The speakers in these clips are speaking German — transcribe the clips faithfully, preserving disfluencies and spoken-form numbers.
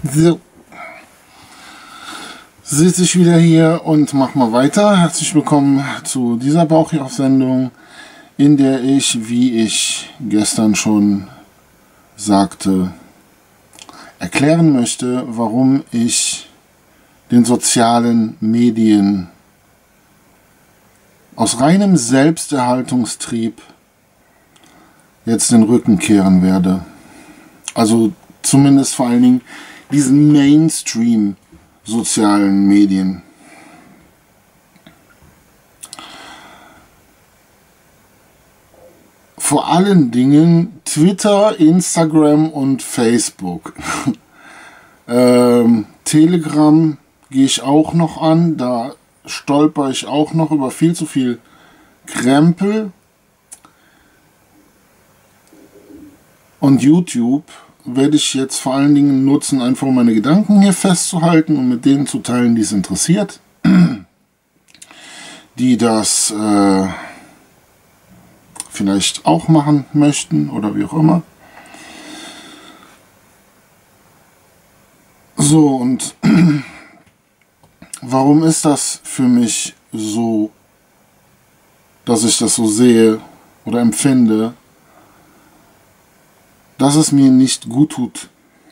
So, sitze ich wieder hier und mach mal weiter. Herzlich willkommen zu dieser Bauchi-Auf-Sendung, in der ich, wie ich gestern schon sagte, erklären möchte, warum ich den sozialen Medien aus reinem Selbsterhaltungstrieb jetzt den Rücken kehren werde. Also zumindest vor allen Dingen diesen Mainstream sozialen Medien. Vor allen Dingen Twitter, Instagram und Facebook. ähm, Telegram gehe ich auch noch an, da stolper ich auch noch über viel zu viel Krempel. Und YouTube werde ich jetzt vor allen Dingen nutzen, einfach um meine Gedanken hier festzuhalten und mit denen zu teilen, die es interessiert, die das äh, vielleicht auch machen möchten oder wie auch immer. So, und warum ist das für mich so, dass ich das so sehe oder empfinde, dass es mir nicht gut tut?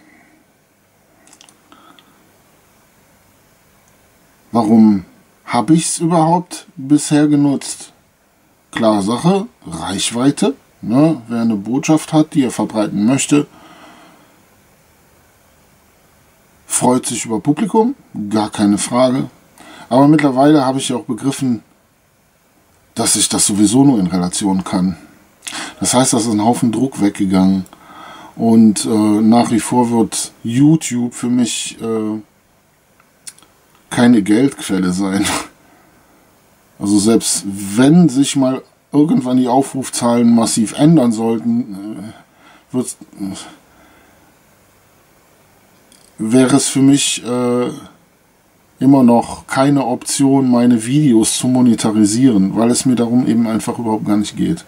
Warum habe ich es überhaupt bisher genutzt? Klare Sache, Reichweite. Ne? Wer eine Botschaft hat, die er verbreiten möchte, freut sich über Publikum, gar keine Frage. Aber mittlerweile habe ich ja auch begriffen, dass ich das sowieso nur in Relation kann. Das heißt, da ist ein Haufen Druck weggegangen. Und äh, nach wie vor wird YouTube für mich äh, keine Geldquelle sein. Also selbst wenn sich mal irgendwann die Aufrufzahlen massiv ändern sollten, äh, wird, äh, wäre es für mich äh, immer noch keine Option, meine Videos zu monetarisieren, weil es mir darum eben einfach überhaupt gar nicht geht.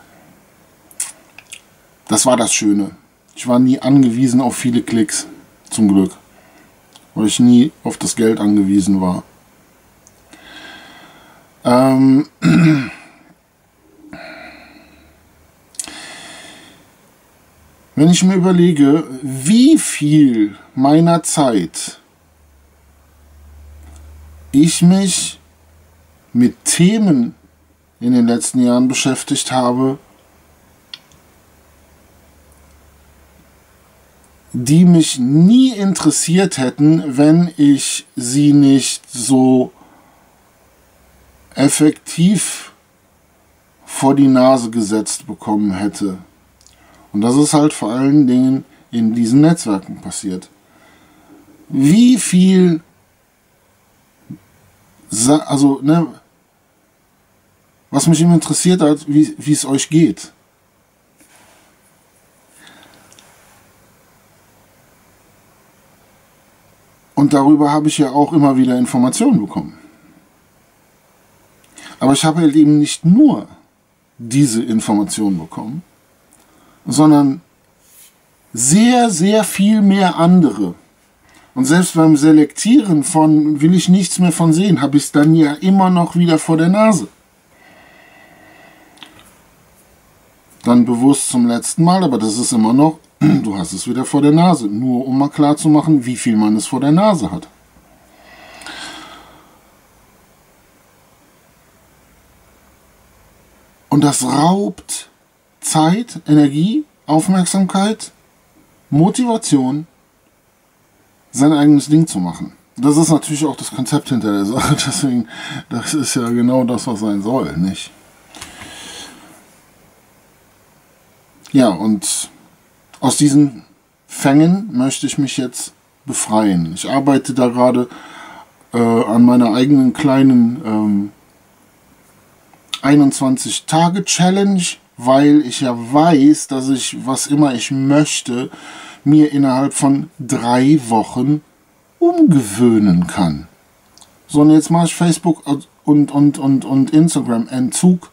Das war das Schöne. Ich war nie angewiesen auf viele Klicks, zum Glück, weil ich nie auf das Geld angewiesen war. Ähm Wenn ich mir überlege, wie viel meiner Zeit ich mich mit Themen in den letzten Jahren beschäftigt habe, die mich nie interessiert hätten, wenn ich sie nicht so effektiv vor die Nase gesetzt bekommen hätte. Und das ist halt vor allen Dingen in diesen Netzwerken passiert. Wie viel, also, ne, was mich immer interessiert hat, wie, wie es euch geht. Und darüber habe ich ja auch immer wieder Informationen bekommen. Aber ich habe halt eben nicht nur diese Informationen bekommen, sondern sehr, sehr viel mehr andere. Und selbst beim Selektieren von will ich nichts mehr von sehen, habe ich es dann ja immer noch wieder vor der Nase. Dann bewusst zum letzten Mal, aber das ist immer noch, du hast es wieder vor der Nase. Nur um mal klar zu machen, wie viel man es vor der Nase hat. Und das raubt Zeit, Energie, Aufmerksamkeit, Motivation, sein eigenes Ding zu machen. Das ist natürlich auch das Konzept hinter der Sache. Deswegen, das ist ja genau das, was sein soll, nicht? Ja, und aus diesen Fängen möchte ich mich jetzt befreien. Ich arbeite da gerade äh, an meiner eigenen kleinen ähm, einundzwanzig-Tage-Challenge, weil ich ja weiß, dass ich, was immer ich möchte, mir innerhalb von drei Wochen umgewöhnen kann. So, und jetzt mache ich Facebook und, und, und, und Instagram Entzug.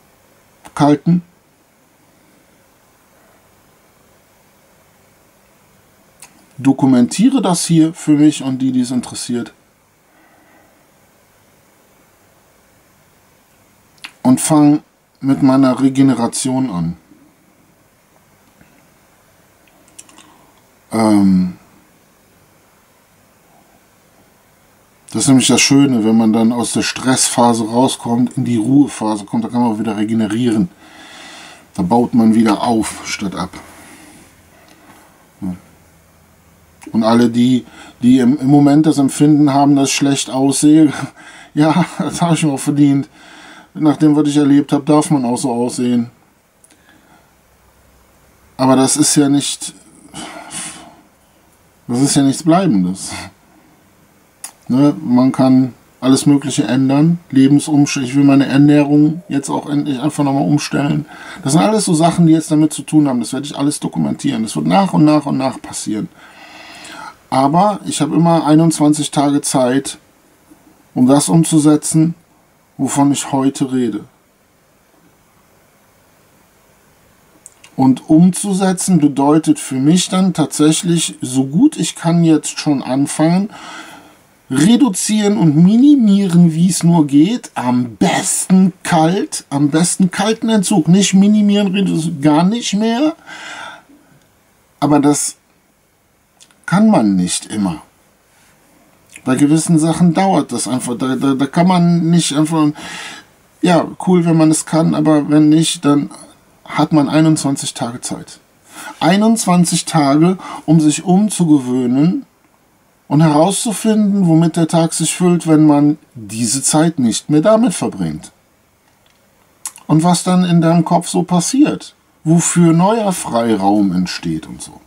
Kalten. dokumentiere das hier für mich und die, die es interessiert. Und fange mit meiner Regeneration an. Ähm das ist nämlich das Schöne, wenn man dann aus der Stressphase rauskommt, in die Ruhephase kommt, da kann man wieder regenerieren. Da baut man wieder auf, statt ab. Und alle die, die im, im Moment das Empfinden haben, dass ich schlecht aussehe, ja, das habe ich mir auch verdient. Nach dem, was ich erlebt habe, darf man auch so aussehen. Aber das ist ja nicht, das ist ja nichts Bleibendes. Ne? Man kann alles Mögliche ändern, Lebensumstände. Ich will meine Ernährung jetzt auch endlich einfach nochmal umstellen. Das sind alles so Sachen, die jetzt damit zu tun haben. Das werde ich alles dokumentieren. Das wird nach und nach und nach passieren. Aber ich habe immer einundzwanzig Tage Zeit, um das umzusetzen, wovon ich heute rede. Und umzusetzen bedeutet für mich dann tatsächlich, so gut ich kann jetzt schon anfangen, reduzieren und minimieren, wie es nur geht. Am besten kalt, am besten kalten Entzug. Nicht minimieren, reduzieren, gar nicht mehr. Aber das kann man nicht immer. Bei gewissen Sachen dauert das einfach. Da, da, da kann man nicht einfach... Ja, cool, wenn man es kann, aber wenn nicht, dann hat man einundzwanzig Tage Zeit. einundzwanzig Tage, um sich umzugewöhnen und herauszufinden, womit der Tag sich füllt, wenn man diese Zeit nicht mehr damit verbringt. Und was dann in deinem Kopf so passiert. Wofür neuer Freiraum entsteht und so.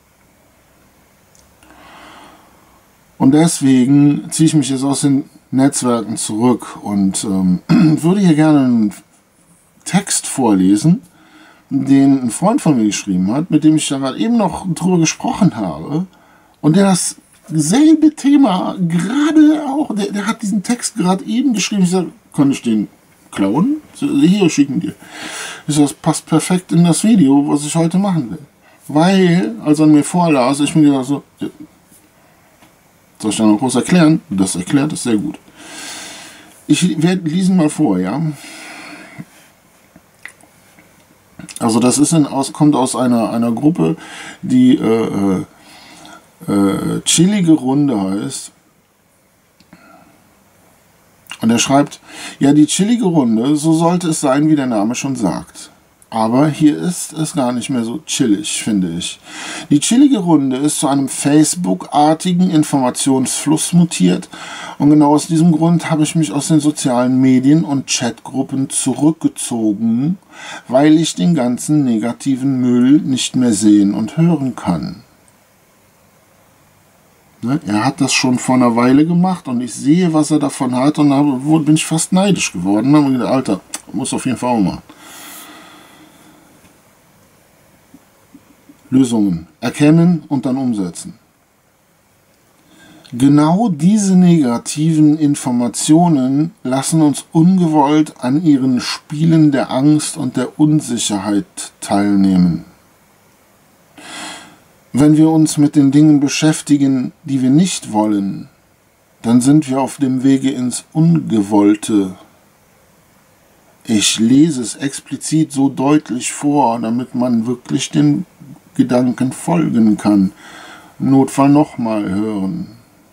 Und deswegen ziehe ich mich jetzt aus den Netzwerken zurück und ähm, würde hier gerne einen Text vorlesen, den ein Freund von mir geschrieben hat, mit dem ich da gerade eben noch drüber gesprochen habe. Und der dasselbe Thema gerade auch, der, der hat diesen Text gerade eben geschrieben. Ich sage, kann ich den klauen? Hier schicken dir. Ich sage, das passt perfekt in das Video, was ich heute machen will. Weil, als er mir vorlas, ich mir gedacht so, soll ich dann noch was erklären? Das erklärt es sehr gut. Ich werde lesen mal vor, ja. Also das ist in, aus, kommt aus einer, einer Gruppe, die äh, äh, Chillige Runde heißt. Und er schreibt, ja, die Chillige Runde, so sollte es sein, wie der Name schon sagt. Aber hier ist es gar nicht mehr so chillig, finde ich. Die Chillige Runde ist zu einem Facebook-artigen Informationsfluss mutiert. Und genau aus diesem Grund habe ich mich aus den sozialen Medien und Chatgruppen zurückgezogen, weil ich den ganzen negativen Müll nicht mehr sehen und hören kann. Ne? Er hat das schon vor einer Weile gemacht und ich sehe, was er davon hat. Und da bin ich fast neidisch geworden. Da habe ich gedacht, Alter, muss auf jeden Fall auch machen. Lösungen erkennen und dann umsetzen. Genau diese negativen Informationen lassen uns ungewollt an ihren Spielen der Angst und der Unsicherheit teilnehmen. Wenn wir uns mit den Dingen beschäftigen, die wir nicht wollen, dann sind wir auf dem Wege ins Ungewollte. Ich lese es explizit so deutlich vor, damit man wirklich den Gedanken folgen kann. Im Notfall nochmal hören.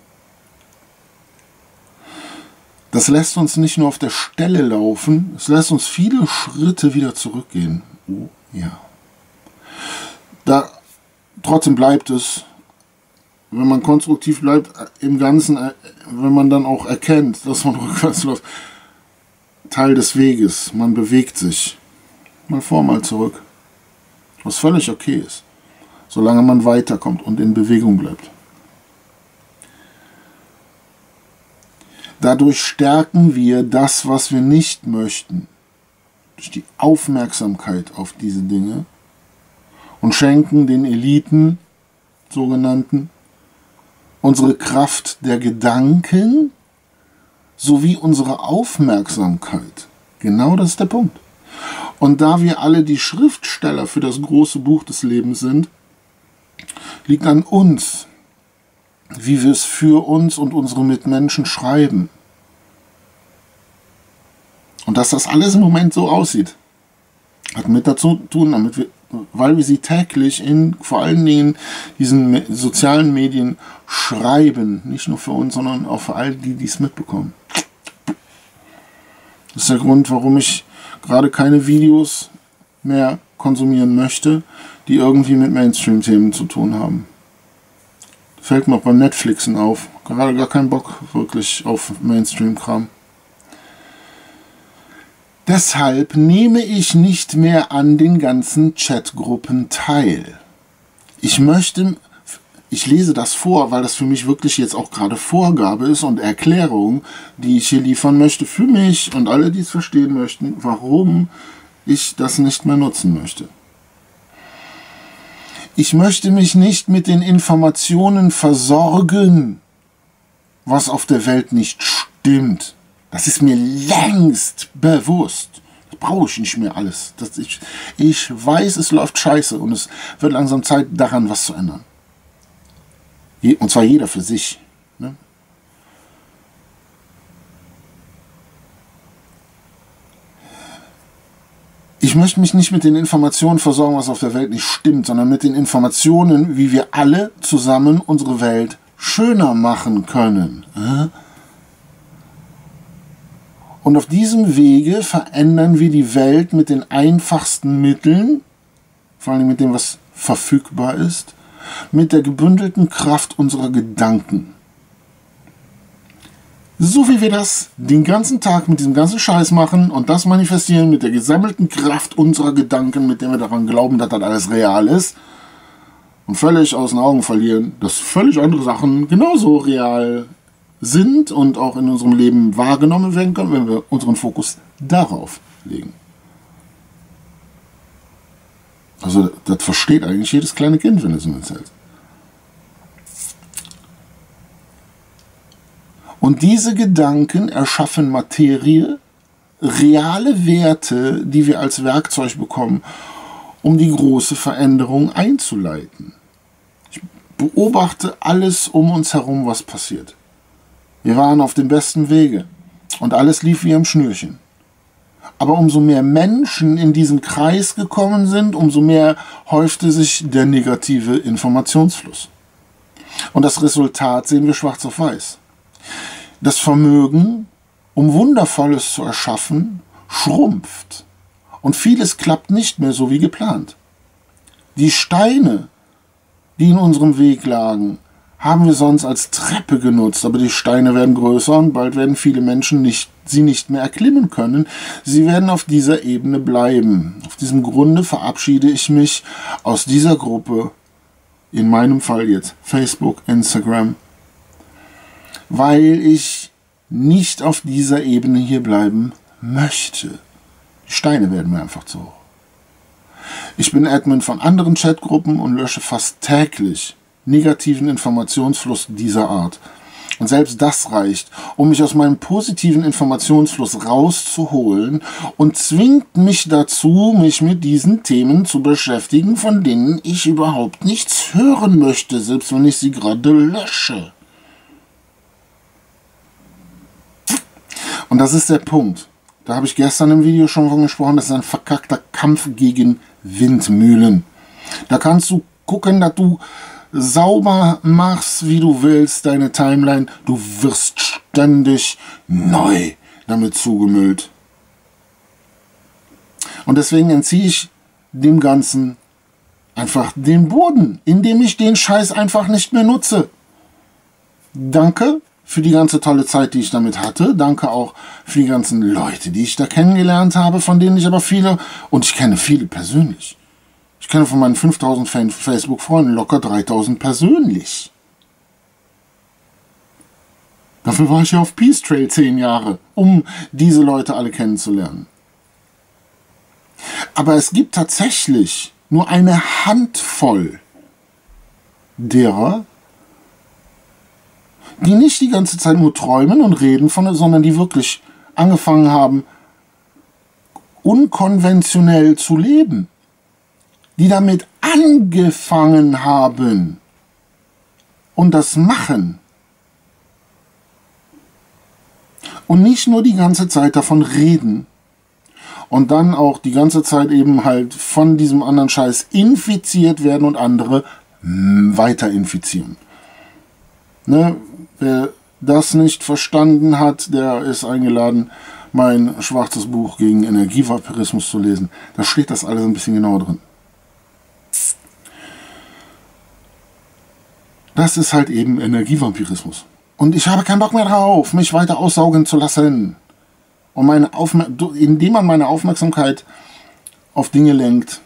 Das lässt uns nicht nur auf der Stelle laufen, es lässt uns viele Schritte wieder zurückgehen. Oh ja. Da, trotzdem bleibt es, wenn man konstruktiv bleibt, im Ganzen, wenn man dann auch erkennt, dass man rückwärts läuft, Teil des Weges, man bewegt sich. Mal vor, mal zurück. Was völlig okay ist. Solange man weiterkommt und in Bewegung bleibt. Dadurch stärken wir das, was wir nicht möchten, durch die Aufmerksamkeit auf diese Dinge und schenken den Eliten, sogenannten, unsere Kraft der Gedanken sowie unsere Aufmerksamkeit. Genau das ist der Punkt. Und da wir alle die Schriftsteller für das große Buch des Lebens sind, liegt an uns, wie wir es für uns und unsere Mitmenschen schreiben. Und dass das alles im Moment so aussieht, hat mit dazu zu tun, damit wir, weil wir sie täglich in vor allen Dingen diesen sozialen Medien schreiben. Nicht nur für uns, sondern auch für all die, die es mitbekommen. Das ist der Grund, warum ich gerade keine Videos mehr konsumieren möchte, die irgendwie mit Mainstream-Themen zu tun haben. Fällt mir auch beim Netflixen auf. Gerade gar keinen Bock wirklich auf Mainstream-Kram. Deshalb nehme ich nicht mehr an den ganzen Chatgruppen teil. Ich möchte, ich lese das vor, weil das für mich wirklich jetzt auch gerade Vorgabe ist und Erklärung, die ich hier liefern möchte für mich und alle, die es verstehen möchten, warum ich das nicht mehr nutzen möchte. Ich möchte mich nicht mit den Informationen versorgen, was auf der Welt nicht stimmt. Das ist mir längst bewusst. Das brauche ich nicht mehr alles. Das ich, ich weiß, es läuft scheiße und es wird langsam Zeit, daran was zu ändern. Und zwar jeder für sich. Ne? Ich möchte mich nicht mit den Informationen versorgen, was auf der Welt nicht stimmt, sondern mit den Informationen, wie wir alle zusammen unsere Welt schöner machen können. Und auf diesem Wege verändern wir die Welt mit den einfachsten Mitteln, vor allem mit dem, was verfügbar ist, mit der gebündelten Kraft unserer Gedanken. So wie wir das den ganzen Tag mit diesem ganzen Scheiß machen und das manifestieren mit der gesammelten Kraft unserer Gedanken, mit der wir daran glauben, dass das alles real ist und völlig aus den Augen verlieren, dass völlig andere Sachen genauso real sind und auch in unserem Leben wahrgenommen werden können, wenn wir unseren Fokus darauf legen. Also das versteht eigentlich jedes kleine Kind, wenn es ihm erzählt. Und diese Gedanken erschaffen Materie, reale Werte, die wir als Werkzeug bekommen, um die große Veränderung einzuleiten. Ich beobachte alles um uns herum, was passiert. Wir waren auf dem besten Wege und alles lief wie am Schnürchen. Aber umso mehr Menschen in diesen Kreis gekommen sind, umso mehr häufte sich der negative Informationsfluss. Und das Resultat sehen wir schwarz auf weiß. Das Vermögen, um Wundervolles zu erschaffen, schrumpft. Und vieles klappt nicht mehr so wie geplant. Die Steine, die in unserem Weg lagen, haben wir sonst als Treppe genutzt, aber die Steine werden größer und bald werden viele Menschen nicht, sie nicht mehr erklimmen können. Sie werden auf dieser Ebene bleiben. Auf diesem Grunde verabschiede ich mich aus dieser Gruppe, in meinem Fall jetzt Facebook, Instagram, weil ich nicht auf dieser Ebene hier bleiben möchte. Die Steine werden mir einfach zu hoch. Ich bin Admin von anderen Chatgruppen und lösche fast täglich negativen Informationsfluss dieser Art. Und selbst das reicht, um mich aus meinem positiven Informationsfluss rauszuholen und zwingt mich dazu, mich mit diesen Themen zu beschäftigen, von denen ich überhaupt nichts hören möchte, selbst wenn ich sie gerade lösche. Und das ist der Punkt. Da habe ich gestern im Video schon von gesprochen, das ist ein verkackter Kampf gegen Windmühlen. Da kannst du gucken, dass du sauber machst, wie du willst, deine Timeline. Du wirst ständig neu damit zugemüllt. Und deswegen entziehe ich dem Ganzen einfach den Boden, indem ich den Scheiß einfach nicht mehr nutze. Danke für die ganze tolle Zeit, die ich damit hatte. Danke auch für die ganzen Leute, die ich da kennengelernt habe, von denen ich aber viele, und ich kenne viele persönlich. Ich kenne von meinen fünftausend Facebook-Freunden locker dreitausend persönlich. Dafür war ich ja auf Peace Trail zehn Jahre, um diese Leute alle kennenzulernen. Aber es gibt tatsächlich nur eine Handvoll derer, die nicht die ganze Zeit nur träumen und reden von, sondern die wirklich angefangen haben, unkonventionell zu leben. Die damit angefangen haben, und das machen und nicht nur die ganze Zeit davon reden und dann auch die ganze Zeit eben halt von diesem anderen Scheiß infiziert werden und andere weiter infizieren. Ne? Wer das nicht verstanden hat, der ist eingeladen, mein schwarzes Buch gegen Energievampirismus zu lesen. Da steht das alles ein bisschen genauer drin. Das ist halt eben Energievampirismus. Und ich habe keinen Bock mehr drauf, mich weiter aussaugen zu lassen. Und meine Aufmer- indem man meine Aufmerksamkeit auf Dinge lenkt,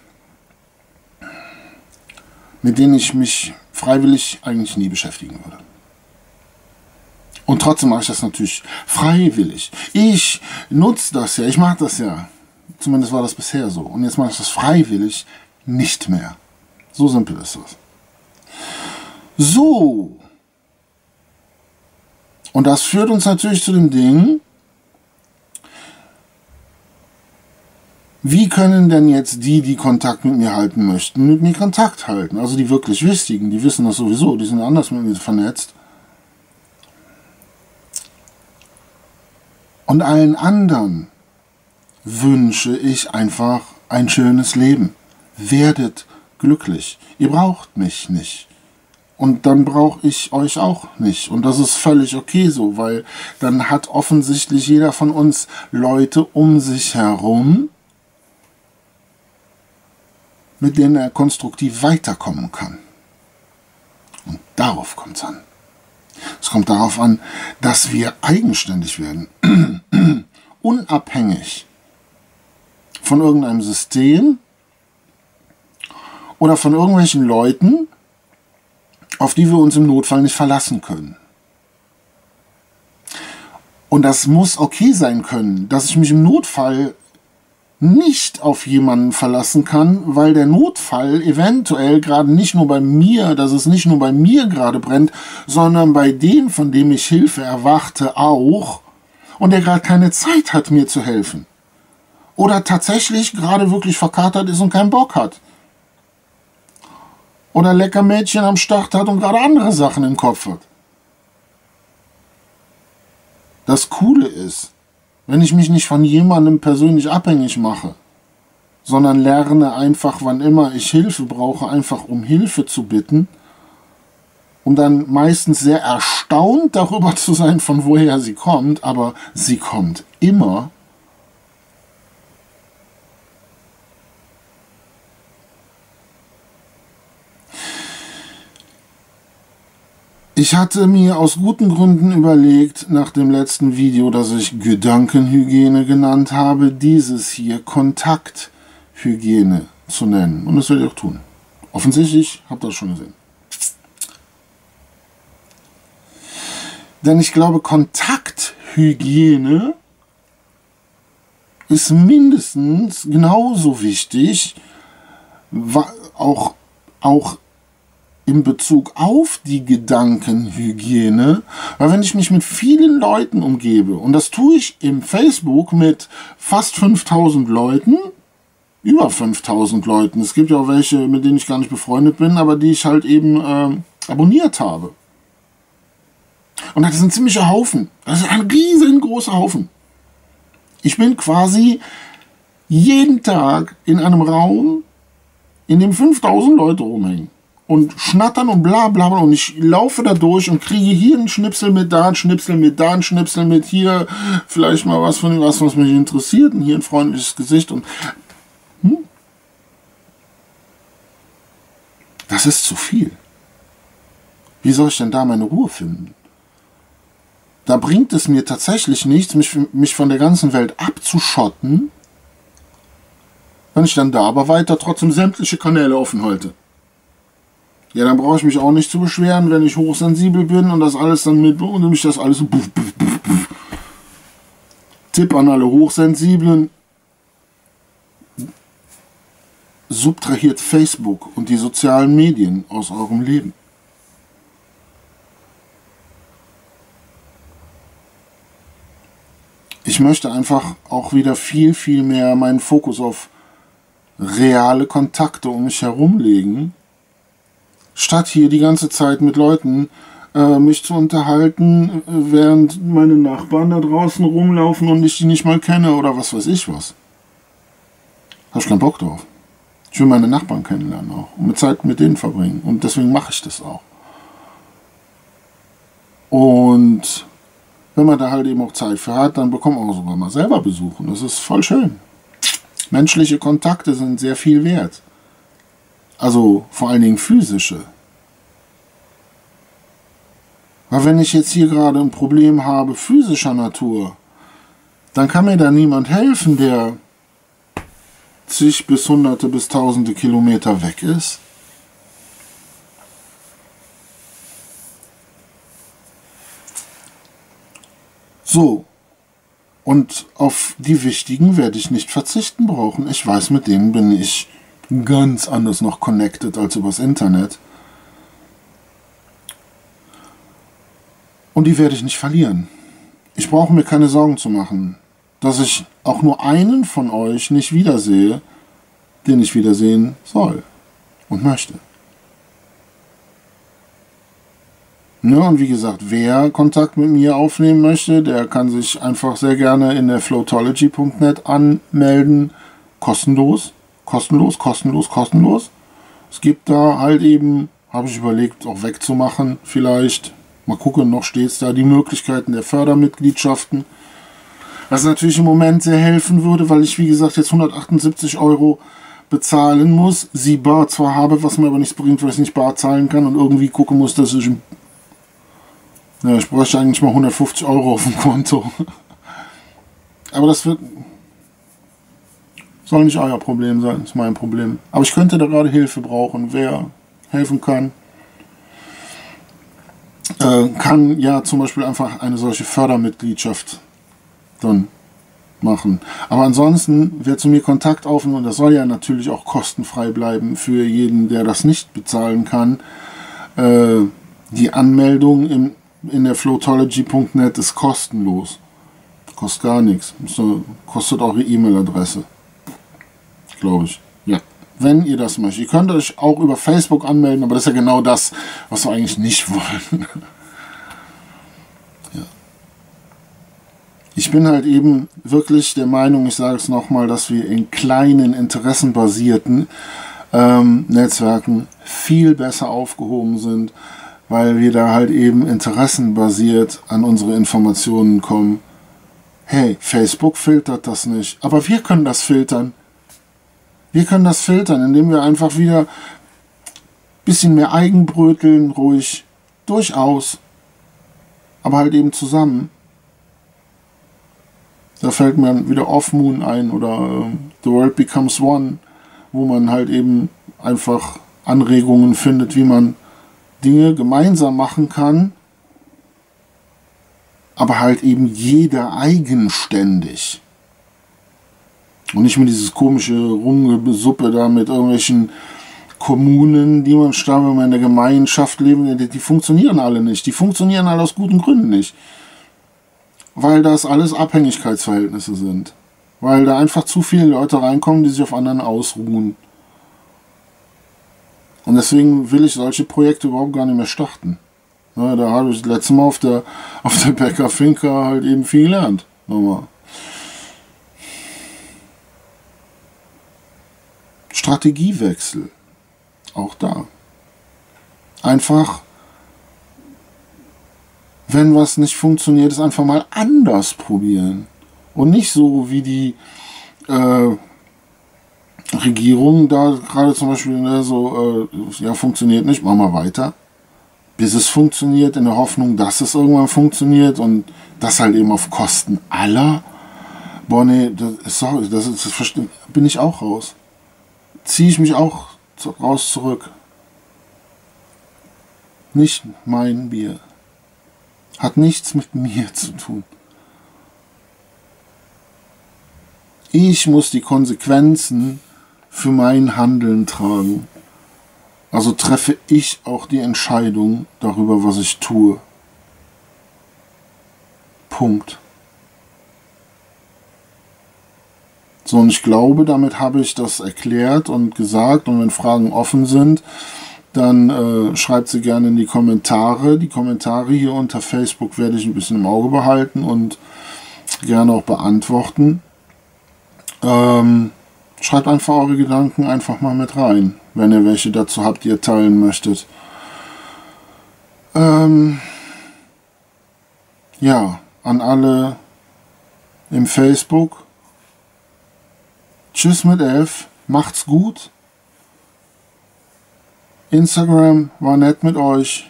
mit denen ich mich freiwillig eigentlich nie beschäftigen würde. Und trotzdem mache ich das natürlich freiwillig. Ich nutze das ja, ich mache das ja. Zumindest war das bisher so. Und jetzt mache ich das freiwillig nicht mehr. So simpel ist das. So. Und das führt uns natürlich zu dem Ding, wie können denn jetzt die, die Kontakt mit mir halten möchten, mit mir Kontakt halten? Also die wirklich Wichtigen, die wissen das sowieso, die sind anders mit mir vernetzt. Und allen anderen wünsche ich einfach ein schönes Leben. Werdet glücklich. Ihr braucht mich nicht. Und dann brauche ich euch auch nicht. Und das ist völlig okay so, weil dann hat offensichtlich jeder von uns Leute um sich herum, mit denen er konstruktiv weiterkommen kann. Und darauf kommt es an. Es kommt darauf an, dass wir eigenständig werden, unabhängig von irgendeinem System oder von irgendwelchen Leuten, auf die wir uns im Notfall nicht verlassen können. Und das muss okay sein können, dass ich mich im Notfall nicht auf jemanden verlassen kann, weil der Notfall eventuell gerade nicht nur bei mir, dass es nicht nur bei mir gerade brennt, sondern bei dem, von dem ich Hilfe erwarte, auch, und der gerade keine Zeit hat, mir zu helfen. Oder tatsächlich gerade wirklich verkatert ist und keinen Bock hat. Oder lecker Mädchen am Start hat und gerade andere Sachen im Kopf hat. Das Coole ist, wenn ich mich nicht von jemandem persönlich abhängig mache, sondern lerne einfach, wann immer ich Hilfe brauche, einfach um Hilfe zu bitten, um dann meistens sehr erstaunt darüber zu sein, von woher sie kommt, aber sie kommt immer. Ich hatte mir aus guten Gründen überlegt, nach dem letzten Video, das ich Gedankenhygiene genannt habe, dieses hier Kontakthygiene zu nennen. Und das werde ich auch tun. Offensichtlich habt ihr das schon gesehen. Denn ich glaube, Kontakthygiene ist mindestens genauso wichtig, auch, auch in Bezug auf die Gedankenhygiene, weil wenn ich mich mit vielen Leuten umgebe, und das tue ich im Facebook mit fast fünftausend Leuten, über fünftausend Leuten, es gibt ja auch welche, mit denen ich gar nicht befreundet bin, aber die ich halt eben äh, abonniert habe. Und das ist ein ziemlicher Haufen, das ist ein riesengroßer Haufen. Ich bin quasi jeden Tag in einem Raum, in dem fünftausend Leute rumhängen. Und schnattern und bla bla bla. Und ich laufe da durch und kriege hier einen Schnipsel mit, da einen Schnipsel mit, da einen Schnipsel mit, hier vielleicht mal was von was, was mich interessiert. Und hier ein freundliches Gesicht. Und hm? Das ist zu viel. Wie soll ich denn da meine Ruhe finden? Da bringt es mir tatsächlich nichts, mich, mich von der ganzen Welt abzuschotten, wenn ich dann da aber weiter trotzdem sämtliche Kanäle offen halte. Ja, dann brauche ich mich auch nicht zu beschweren, wenn ich hochsensibel bin und das alles dann mit und mich das alles so buff, buff, buff, buff. Tipp an alle Hochsensiblen: Subtrahiert Facebook und die sozialen Medien aus eurem Leben. Ich möchte einfach auch wieder viel, viel mehr meinen Fokus auf reale Kontakte um mich herum legen, Statt hier die ganze Zeit mit Leuten äh, mich zu unterhalten, während meine Nachbarn da draußen rumlaufen und ich die nicht mal kenne oder was weiß ich was. Habe ich keinen Bock drauf. Ich will meine Nachbarn kennenlernen auch und mit Zeit mit denen verbringen. Und deswegen mache ich das auch. Und wenn man da halt eben auch Zeit für hat, dann bekommt man auch sogar mal selber Besuch. Und das ist voll schön. Menschliche Kontakte sind sehr viel wert. Also vor allen Dingen physische. Weil wenn ich jetzt hier gerade ein Problem habe physischer Natur, dann kann mir da niemand helfen, der zig bis hunderte bis tausende Kilometer weg ist. So. Und auf die wichtigen werde ich nicht verzichten brauchen. Ich weiß, mit denen bin ich ganz anders noch connected als übers Internet. Und die werde ich nicht verlieren. Ich brauche mir keine Sorgen zu machen, dass ich auch nur einen von euch nicht wiedersehe, den ich wiedersehen soll und möchte. Ja, und wie gesagt, wer Kontakt mit mir aufnehmen möchte, der kann sich einfach sehr gerne in der Floatology punkt net anmelden. Kostenlos, kostenlos, kostenlos, kostenlos. Es gibt da halt eben, habe ich überlegt, auch wegzumachen vielleicht. Mal gucken, noch steht es da, die Möglichkeiten der Fördermitgliedschaften. Was natürlich im Moment sehr helfen würde, weil ich, wie gesagt, jetzt hundertachtundsiebzig Euro bezahlen muss. Sie bar zwar habe, was mir aber nichts bringt, weil ich nicht bar zahlen kann und irgendwie gucken muss, dass ich... Ja, ich bräuchte eigentlich mal hundertfünfzig Euro auf dem Konto. Aber das wird... Soll nicht euer Problem sein, ist mein Problem. Aber ich könnte da gerade Hilfe brauchen. Wer helfen kann, äh, kann ja zum Beispiel einfach eine solche Fördermitgliedschaft dann machen. Aber ansonsten, wer zu mir Kontakt aufnimmt, und das soll ja natürlich auch kostenfrei bleiben für jeden, der das nicht bezahlen kann, äh, die Anmeldung im, in der Floatology punkt net ist kostenlos. Kostet gar nichts. Kostet eure E-Mail-Adresse. Glaube ich. Ja. Wenn ihr das möchtet. Ihr könnt euch auch über Facebook anmelden, aber das ist ja genau das, was wir eigentlich nicht wollen. Ja. Ich bin halt eben wirklich der Meinung, ich sage es nochmal, dass wir in kleinen, interessenbasierten ähm, Netzwerken viel besser aufgehoben sind, weil wir da halt eben interessenbasiert an unsere Informationen kommen. Hey, Facebook filtert das nicht, aber wir können das filtern. Wir können das filtern, indem wir einfach wieder ein bisschen mehr Eigenbröteln, ruhig, durchaus, aber halt eben zusammen. Da fällt mir wieder Off-Moon ein oder äh, The World Becomes One, wo man halt eben einfach Anregungen findet, wie man Dinge gemeinsam machen kann, aber halt eben jeder eigenständig. Und nicht mit dieses komische Rumgesuppe da mit irgendwelchen Kommunen, die man stark, wenn man in der Gemeinschaft leben, die, die funktionieren alle nicht. Die funktionieren alle aus guten Gründen nicht. Weil das alles Abhängigkeitsverhältnisse sind. Weil da einfach zu viele Leute reinkommen, die sich auf anderen ausruhen. Und deswegen will ich solche Projekte überhaupt gar nicht mehr starten. Ja, da habe ich das letzte Mal auf der, auf der Bäcker Finca halt eben viel gelernt. Nochmal. Strategiewechsel. Auch da. Einfach, wenn was nicht funktioniert, es einfach mal anders probieren. Und nicht so wie die äh, Regierung da gerade zum Beispiel ne, so, äh, ja, funktioniert nicht, machen wir weiter. Bis es funktioniert, in der Hoffnung, dass es irgendwann funktioniert und das halt eben auf Kosten aller. Boah, nee, das, sorry, das, ist, das bin ich auch raus. Ziehe ich mich auch raus zurück. Nicht mein Bier. Hat nichts mit mir zu tun. Ich muss die Konsequenzen für mein Handeln tragen. Also treffe ich auch die Entscheidung darüber, was ich tue. Punkt. So, und ich glaube, damit habe ich das erklärt und gesagt. Und wenn Fragen offen sind, dann äh, schreibt sie gerne in die Kommentare. Die Kommentare hier unter Facebook werde ich ein bisschen im Auge behalten und gerne auch beantworten. Ähm, schreibt einfach eure Gedanken einfach mal mit rein, wenn ihr welche dazu habt, die ihr teilen möchtet. Ähm, ja, an alle im Facebook. Tschüss mit F, macht's gut. Instagram war nett mit euch.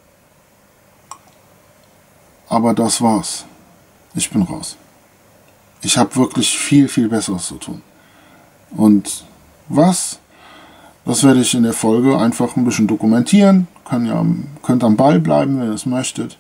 Aber das war's. Ich bin raus. Ich habe wirklich viel, viel Besseres zu tun. Und was? Das werde ich in der Folge einfach ein bisschen dokumentieren. Könnt, ja, könnt am Ball bleiben, wenn ihr es möchtet.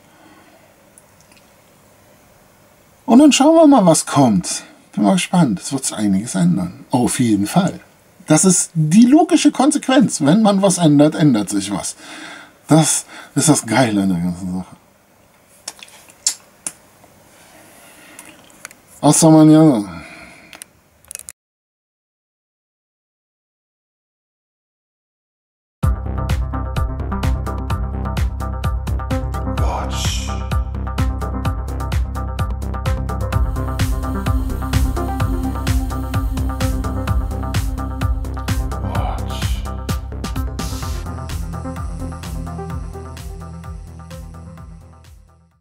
Und dann schauen wir mal, was kommt. Bin mal gespannt. Es wird sich einiges ändern. Auf jeden Fall. Das ist die logische Konsequenz. Wenn man was ändert, ändert sich was. Das ist das Geile an der ganzen Sache. Hasta mañana.